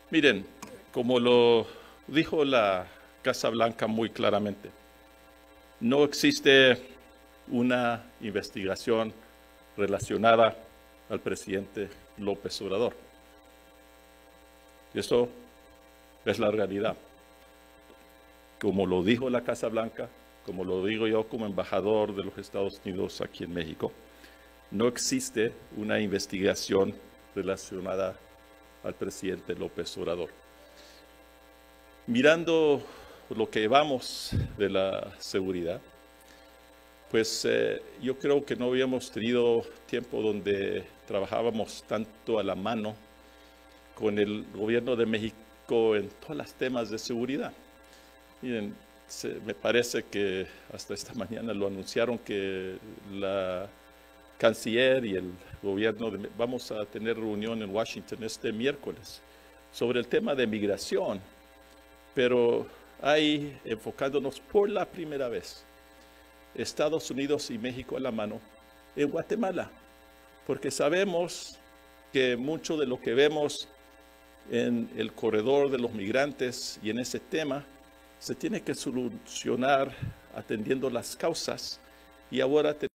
Miren, como lo dijo la Casa Blanca muy claramente, no existe una investigación relacionada al presidente López Obrador. Eso es la realidad. Como lo dijo la Casa Blanca, como lo digo yo como embajador de los Estados Unidos aquí en México, no existe una investigación relacionada al presidente López Obrador. Mirando lo que vamos de la seguridad, pues yo creo que no habíamos tenido tiempo donde trabajábamos tanto a la mano con el gobierno de México en todos los temas de seguridad. Miren, me parece que hasta esta mañana lo anunciaron que la canciller y el gobierno vamos a tener reunión en Washington este miércoles sobre el tema de migración, pero ahí enfocándonos por la primera vez Estados Unidos y México a la mano en Guatemala, porque sabemos que mucho de lo que vemos en el corredor de los migrantes y en ese tema se tiene que solucionar atendiendo las causas y ahora